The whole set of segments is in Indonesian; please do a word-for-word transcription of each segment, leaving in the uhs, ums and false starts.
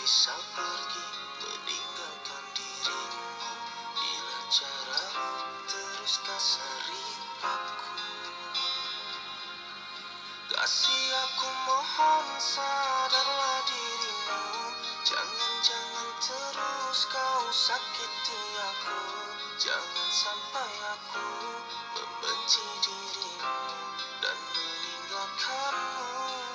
bisa pergi meninggalkan dirimu bila caramu terus kasari aku. Kasih, aku mohon sadarlah dirimu, jangan-jangan terus kau sakiti aku. Jangan sampai aku membenci dirimu dan meninggalkanmu.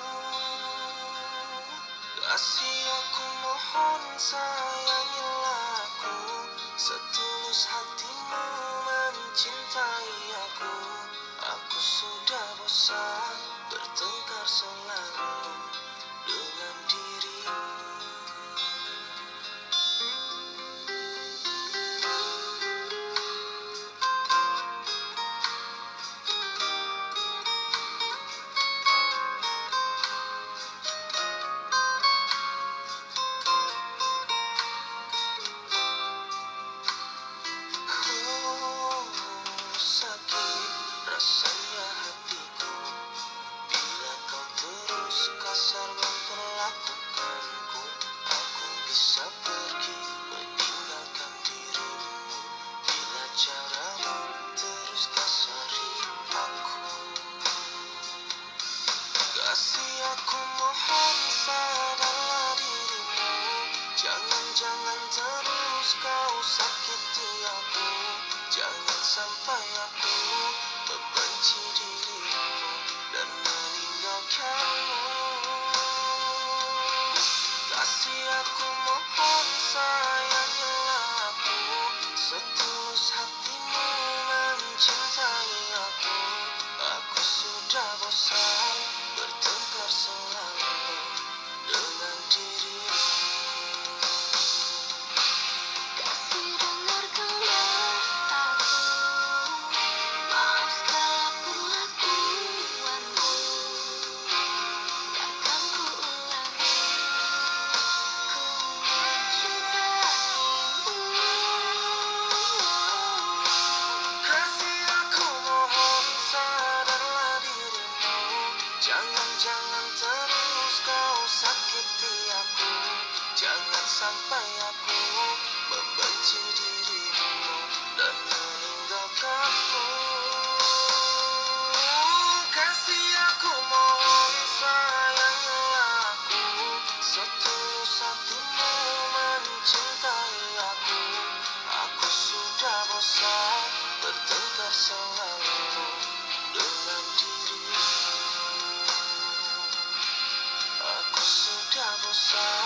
Kasih, aku mohon sayangilah aku, setulus hatimu mencintai aku. Aku sudah bosan bertengkar selalu dengan dirimu. Oh, sakit rasanya hatiku bila kau terus kasar memperlakukanku. Aku bisa pergi meninggalkan dirimu bila caramu terus kasari aku. Kasih, aku mohon sadarlah dirimu, jangan-jangan terus kau sakiti aku. Jangan sampai aku membenci dirimu dan meninggalkanmu. Kasih, aku mohon sayangilah aku, setulus hatimu mencintai aku. Aku sudah bosan bertengkar selalu dengan dirimu. Kasih, dengarkanlah aku, maaf segala perlakuanku. Takkan ku ulangi, ku mencintaimu. Kasih, aku mohon sadarlah dirimu, jangan-jangan terus kau sakiti aku. Jangan sampai aku membenci dirimu dan meninggalkanmu. Kasih, aku mohon sayangilah aku, setulus hatimu mencintai aku. Aku sudah bosan bertengkar selalu dengan dirimu. Aku sudah bosan